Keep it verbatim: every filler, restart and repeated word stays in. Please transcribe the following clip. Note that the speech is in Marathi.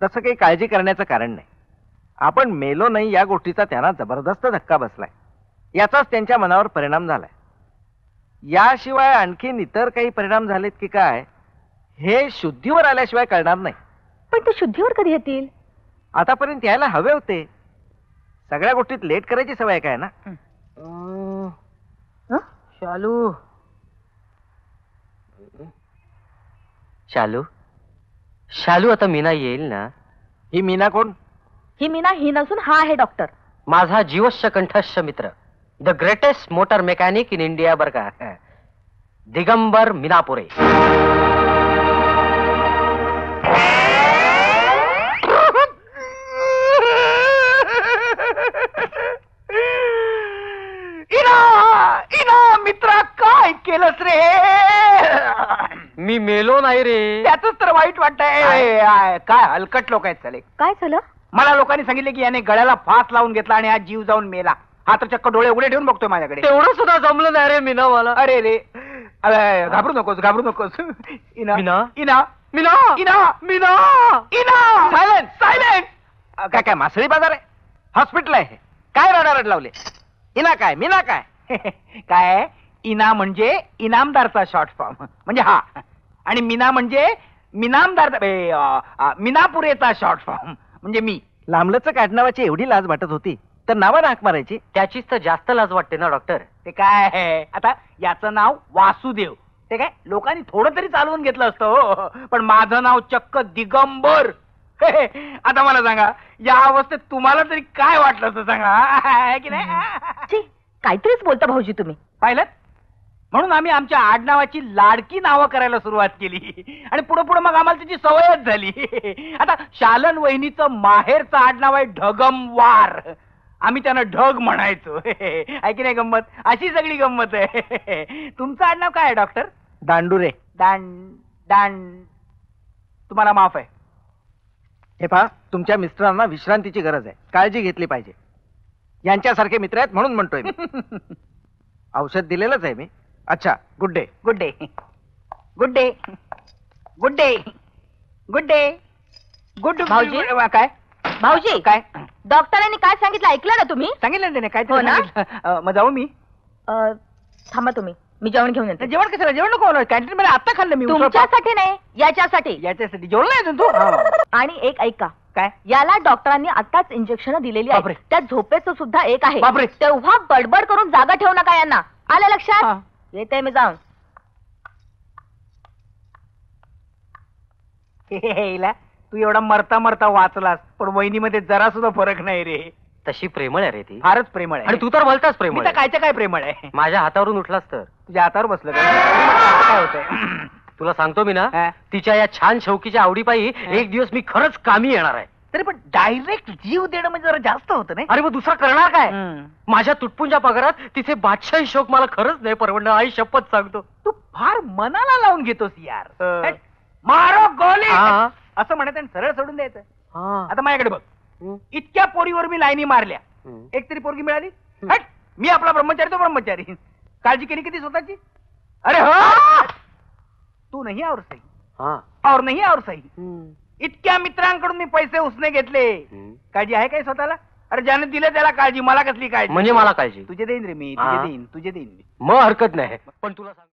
तसं काही काळजी करण्याचं कारण नाही. आपण मेलो नाही या गोष्टीचा त्यांना जबरदस्त धक्का बसलाय. याचाच त्यांच्या मनावर परिणाम झालाय. याशिवाय आणखीन इतर काही परिणाम झालेत की काय हे शुद्धीवर आल्याशिवाय कळणार नाही. पण ते शुद्धीवर कधी येतील? आतापर्यंत यायला हवे होते. सगळ्या गोष्टीत लेट करायची सवय काय ना. शालू शालू शालू आता मीना येईल ना? ही मीना कोण? ही मीना ही नसून हा आहे डॉक्टर. माझा जीवश्य कंठस्थ मित्र, the greatest motor mechanic in India बर का, दिगंबर मीनापुरे. इना इना मित्रा, काय केलंस रे? मी मेलो नाही रे. त्यातच तर वाईट वाटतंय. काय हलकट लोक आहेत साले. काय झालं? मला लोकांनी सांगितले की याने गळ्याला फास लावून घेतला आणि हा जीव जाऊन मेला. हा तर चक्क डोळे उघडे ठेवून बघतोय माझ्याकडे. तेवढं सुद्धा जमलं नाही रे मीना मला. अरे रे, अरे घाबरू नकोस, घाबरू नकोस. इना मीना? इना मीना इना मीना इना सायलेंट सायलेंट. काय काय मासळी बाजार आहे? हॉस्पिटल आहे? काय रडारड लावले? इना काय मीना काय? काय इना म्हणजे इनामदारचा शॉर्ट फॉर्म म्हणजे हा, आणि मीना म्हणजे मिनामदार मीनापुरेचा शॉर्ट फॉर्म म्हणजे मी. लांबलचक आडनावाची एवढी लाज वाटत होती तर नावानं हाक मारायची. त्याचीच तर जास्त लाज वाटते ना डॉक्टर. ते काय आहे आता, याचं नाव वासुदेव. ते काय लोकांनी थोडं तरी चालवून घेतलं असतं हो, पण माझं नाव चक्क दिगंबर. आता मला सांगा, या अवस्थेत तुम्हाला तरी काय वाटलं असतं सांगा की नाही? काहीतरीच बोलता भाऊजी तुम्ही. पाहिलं, म्हणून आम्ही आमच्या आडनावाची लाडकी नावं करायला सुरुवात केली आणि पुढे पुढे मग आम्हाला त्याची सवयच झाली. आता शालन वहिनीचं माहेरचं आडनाव आहे ढगमवार. आम्ही त्यांना ढग म्हणायचो. आहे की नाही गंमत? अशी सगळी गंमत आहे. तुमचं आडनाव काय आहे डॉक्टर? दांडुरे. दांड दांड तुम्हाला माफ आहे. हे पहा, तुमच्या मिस्टरांना विश्रांतीची गरज आहे, काळजी घेतली पाहिजे. यांच्यासारखे मित्र आहेत म्हणून म्हणतोय मी. औषध दिलेलंच आहे मी. अच्छा, good day. Good day good day good day good day good. भाऊजी? काय भाऊजी, काय डॉक्टरांनी काय सांगितलं ऐकलं ना तुम्ही? सांगितलं त्याने काय? हो ना? सांगितलं. मग जाऊ मी? अ, थांबा तुम्ही, मी जेवण घेऊन येते. जेवण कशाला? जेवण नको, कॅन्टीन मध्ये आता खाल्लं मी. तुमच्यासाठी नाही, याच्यासाठी. याच्यासाठी जेवण नाही अजून तू? आणि एक ऐका, काय? याला डॉक्टरांनी आताच इंजेक्शन दिलेली बापरे. आहे. त्या झोपेचं सुद्धा एक आहे. बापरे. तेव्हा बडबड करून जागा ठेवू नका यांना. आलं हा. लक्षात? येते मी जाऊन. हेला, तू एवढा मरता मरता वाचलास, पण वहिनीमध्ये जरा सुद्धा फरक नाही रे. तशी प्रेमळ आहे रे ती. फारच प्रेमळ आहे. आणि तू तर बोलतास मी प्रेमळ तर आहे. कायच्या काय प्रेमळ आहे. माझ्या हातावरून उठलास तर तुझ्या हातावर बसलं का? मी म्हटलं, असं काय होतंय? तुला सांगतो मी ना, हा. तिच्या या छान शौकीच्या आवडीपायी एक दिवस मी खरंच कामी येणार आहे. तरी पण डायरेक्ट जीव देणं म्हणजे जरा जास्त होतं नाही? अरे मग दुसरा करणार काय? हम्म. माझ्या तुटपुंच्या पगारात तिचे बादशाही शोक मला खरंच नाही परवडणार. आई शपथ सांगतो. तू फार मनाला लावून घेतोस यार. अ. हट, मारो गोली हा. असं म्हणत आणि सरळ सोडून द्यायचं. हा. आता माझ्याकडे बघ, हम्म. इतक्या पोरीवर मी लाईनी मारल्या, हम्म. एक तरी पोरगी मिळाली? हट, मी आपला ब्रह्मचारी, तो ब्रह्मचारी. काळजी केली किती स्वतःची? अरे हो, तू नाही और सही, हा. और नाही और सही. हम्म. इतक्या मित्रांकडून मी पैसे उसने घेतले. हम्म. काळजी आहे काय स्वतःला? अरे ज्याने दिलं त्याला काळजी, मला कसली काळजी? म्हणजे मला काळजी. तुझे देईन रे मी, हा. तुझे देईन, तुझे देईन मी. मग हरकत नाही. पण तुला सांग